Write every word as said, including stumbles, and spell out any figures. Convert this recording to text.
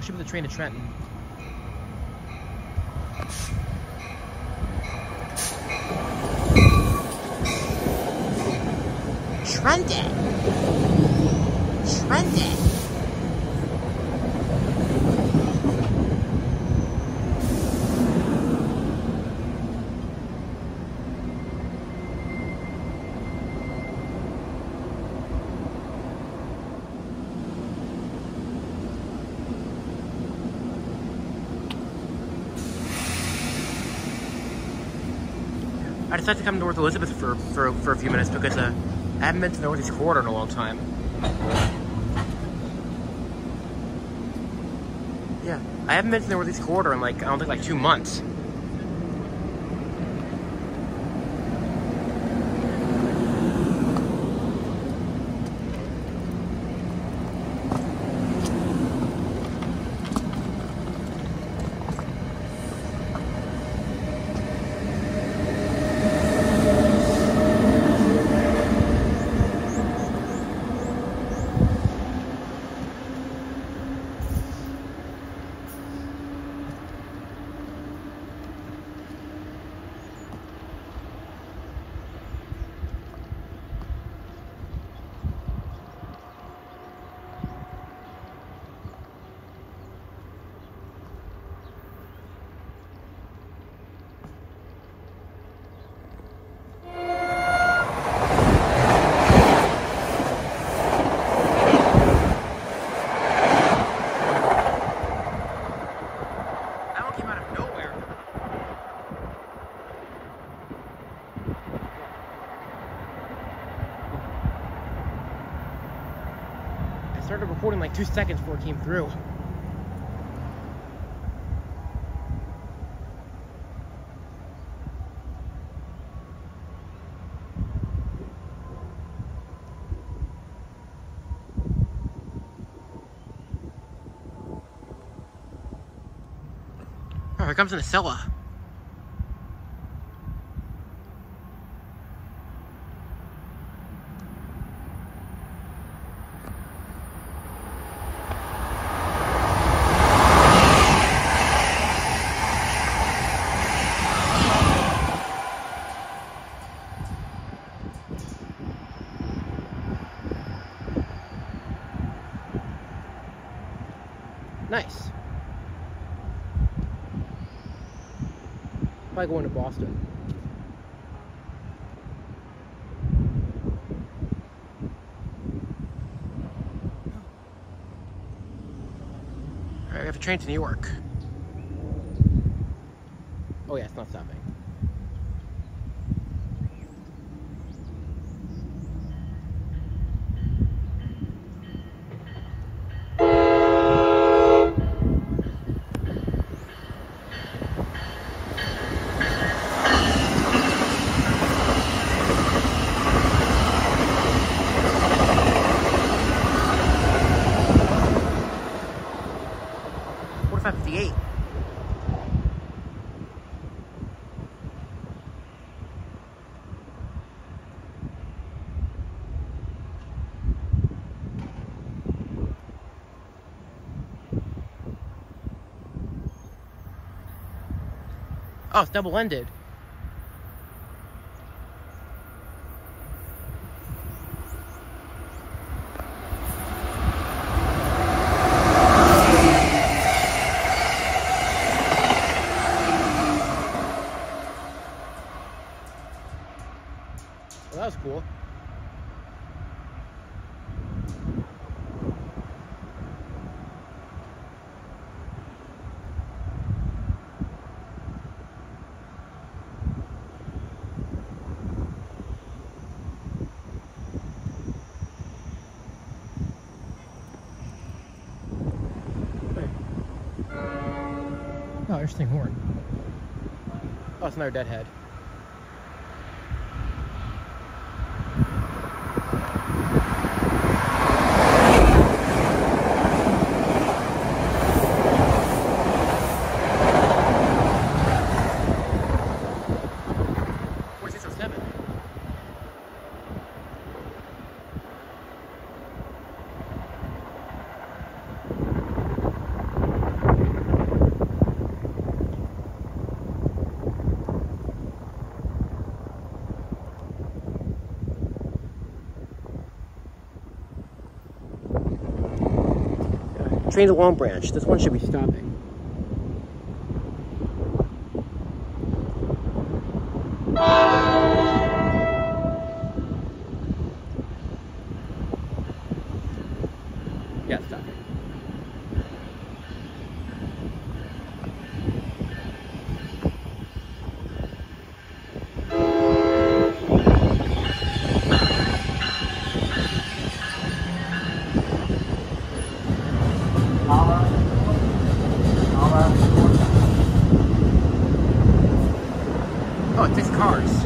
should be the train to Trenton. Trenton! Trenton! I decided to come to North Elizabeth for, for, for a few minutes because uh, I haven't been to the Northeast Corridor in a long time. Yeah, I haven't been to the Northeast Corridor in like, I don't think like two months. Started recording like two seconds before it came through. Oh, here comes an Acela. Nice. Probably going to Boston. Alright, we have a train to New York. Oh yeah, it's not stopping. forty-five fifty-eight. Oh, it's double-ended. Well, that was cool. Oh, interesting horn. Oh, it's another deadhead. forty-six oh seven. train's a long branch. This one should be stopping. Yeah, stopping. Oh, it takes cars.